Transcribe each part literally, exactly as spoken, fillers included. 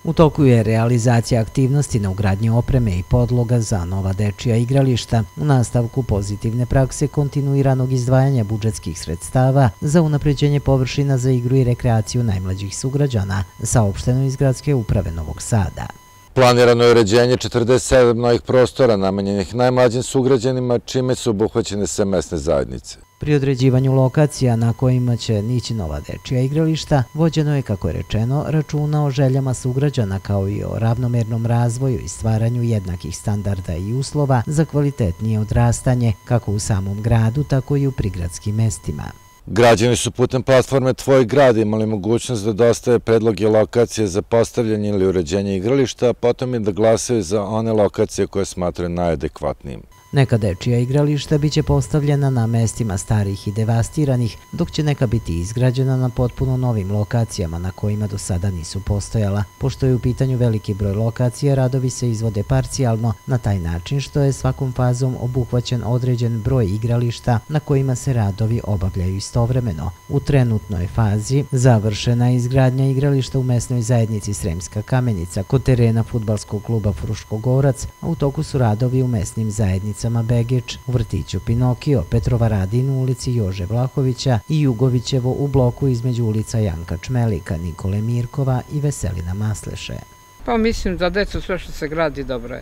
U toku je realizacija aktivnosti na ugradnji opreme i podloga za nova dečija igrališta u nastavku pozitivne prakse kontinuiranog izdvajanja budžetskih sredstava za unapređenje površina za igru i rekreaciju najmlađih sugrađana, saopšteno iz Gradske uprave Novog Sada. Planirano je uređenje četrdeset sedam novih prostora namenjenih najmlađim sugrađanima, čime su obuhvaćene sve mesne zajednice. Pri određivanju lokacija na kojima će nići nova dečija igrališta, vođeno je, kako je rečeno, računa o željama sugrađana kao i o ravnomernom razvoju i stvaranju jednakih standarda i uslova za kvalitetnije odrastanje, kako u samom gradu, tako i u prigradskim mestima. Građani su putem platforme Tvoj grad imali mogućnost da dostave predloge lokacije za postavljanje ili uređenje igrališta, a potom i da glasaju za one lokacije koje smatraju najadekvatnijim. Neka dečija igrališta biće postavljena na mestima starih i devastiranih, dok će neka biti izgrađena na potpuno novim lokacijama na kojima do sada nisu postojala. Pošto je u pitanju veliki broj lokacija, radovi se izvode parcijalno na taj način što je svakom fazom obuhvaćen određen broj igrališta na kojima se radovi obavljaju istovremeno. U trenutnoj fazi završena je izgradnja igrališta u mesnoj zajednici Sremska Kamenica kod terena fudbalskog kluba Fruškogorac, a u toku su radovi u mesnim zajednicama Begeč, u vrtiću Pinokio, Petrova Radin u ulici Jože Vlahovića i Jugovićevo u bloku između ulica Janka Čmelika, Nikole Mirkova i Veselina Masleše. Pa mislim za decu sve što se gradi dobro je.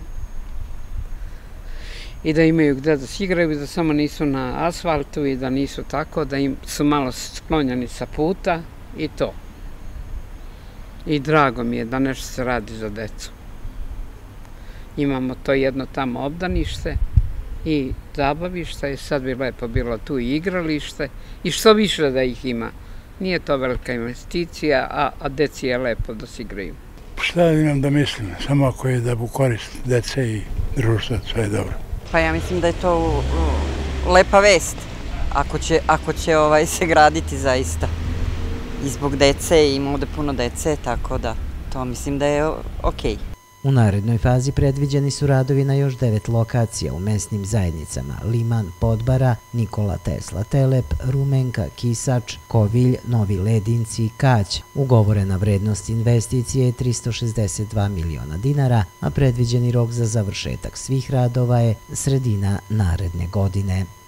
I da imaju gde da se igraju, da samo nisu na asfaltu i da nisu tako, da im su malo sklonjeni sa puta i to. I drago mi je da nešto se radi za decu. Imamo to jedno tamo obdanište i zabavište i sad bi lepo bilo tu i igralište i što više da ih ima. Nije to velika investicija, a, a deci je lepo da se igraju. Šta imam da mislim, samo ako je da bu korist dece i društva, sve je dobro. Pa ja mislim da je to uh, lepa vest, ako će, ako će ovaj, se graditi zaista. I zbog dece, ima ovde puno dece, tako da to mislim da je okej. U narednoj fazi predviđeni su radovi na još devet lokacija u mesnim zajednicama Liman, Podbara, Nikola Tesla Telep, Rumenka, Kisač, Kovilj, Novi Ledinci i Kać. Ugovorena vrednost investicije je tristo šezdeset dva miliona dinara, a predviđeni rok za završetak svih radova je sredina naredne godine.